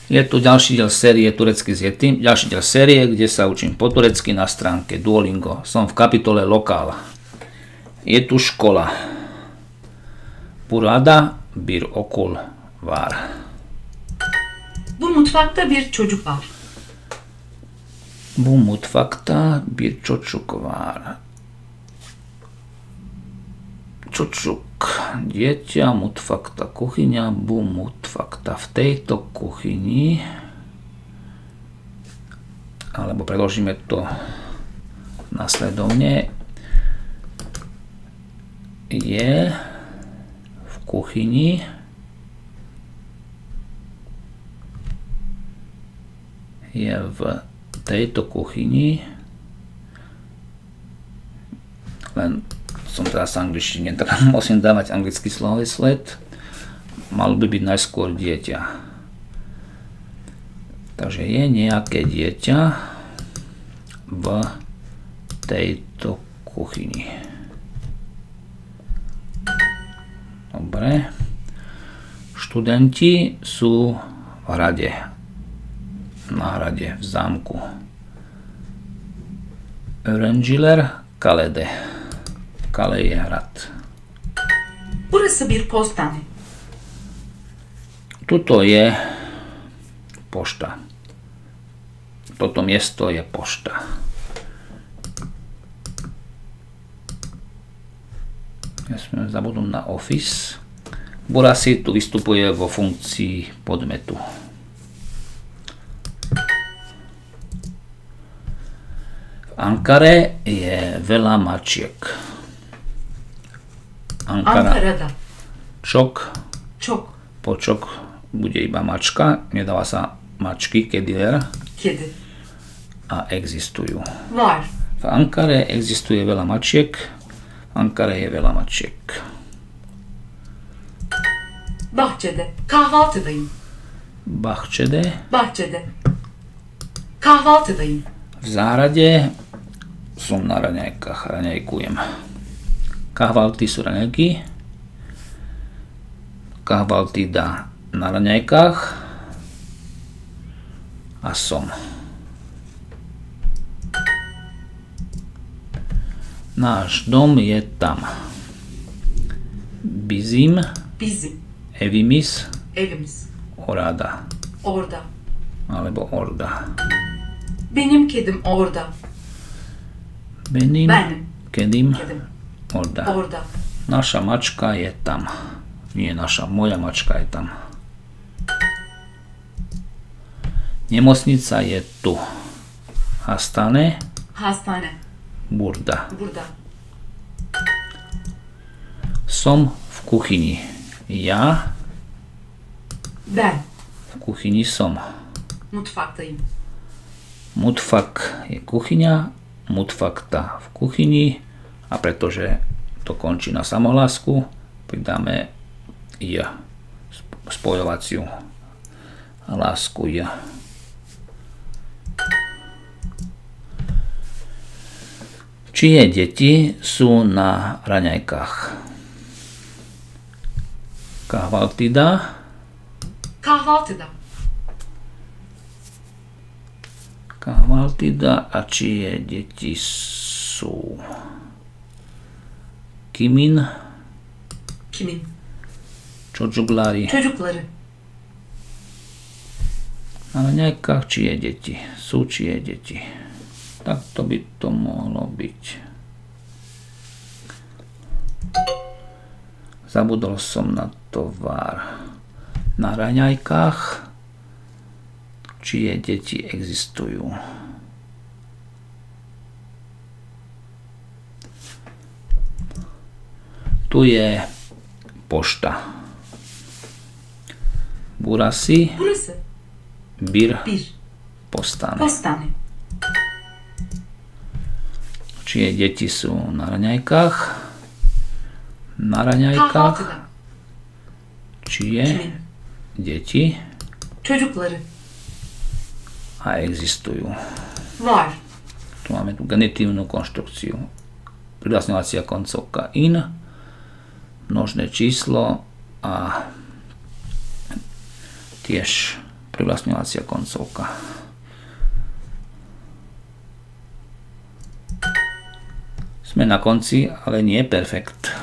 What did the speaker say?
Je tu ďalší diel série Turecky s Yetim, ďalší diel série, kde sa učím po turecky na stránke Duolingo. Som v kapitole Lokál. Je tu škola. Burada bir okul var. Bu mutfakta bir çocuk var. Bu mutfakta bir çocuk var. Čočuk, dieťa, mutfakta, kuchyňa, bu mutfakta, v tejto kuchyni, alebo preložíme to nasledovne, je v kuchyni tejto kuchyni, len som teraz v angličtine, tak musím dávať anglický slovný sled. Malo by byť najskôr dieťa. Takže je nejaké dieťa v tejto kuchyni. Dobre. Študenti sú v hrade. Na hrade, v zámku. Öğrenciler kalede. Kale je hrad. Burası bir postane. Tuto je pošta. Toto miesto je pošta. Nesmieme zabudnúť na office. Burası tu vystupuje vo funkcii podmetu. V Ankare je veľa mačiek. Ankara'da. Čok. Çok. Bude iba mačka. Nedáva sa mačky, kediler. Kedi. A existujú. Var. V Ankare existuje veľa mačiek. V Ankare je veľa mačiek. Bahçede. Kahvaltıdayım. Bahçede. Kahvaltıdayım. V záhrade som na raňajkách. Raňajkujem. Kahvalty sú raňajky. Kahvalty dá na raňajkách. A som. Náš dom je tam. Bizim. Evimiz. Orada. Alebo orada. Benim kedim orada. Benim kedim Kedim. orada. Orada. Naša mačka je tam. Nie naša, moja mačka je tam. Nemocnica je tu. Hastane. Burada. Som v kuchyni. Ja. Ben. V kuchyni som. Mutfaktayım. Mutfak je kuchyňa. Mutfakta v kuchyni. A pretože to končí na samohlásku, pridáme j. Spojovaciu hlásku j. Čije deti sú na raňajkách? Kahvaltida. Kahvaltida. A čije deti sú? Kimin? Čočuglári. Na raňajkách čije deti? Sú čije deti? Tak to by to mohlo byť. Zabudol som na tovar. Na raňajkách čije deti existujú. Tu je pošta. Burası bir postane. Čije deti sú na raňajkách? Na raňajkách. Čije deti a existujú. Tu máme tú genitívnu konštrukciu. Privlastňovacia koncovka in, množné číslo a tiež privlastňovacia koncovka. Sme na konci, ale nie perfekt.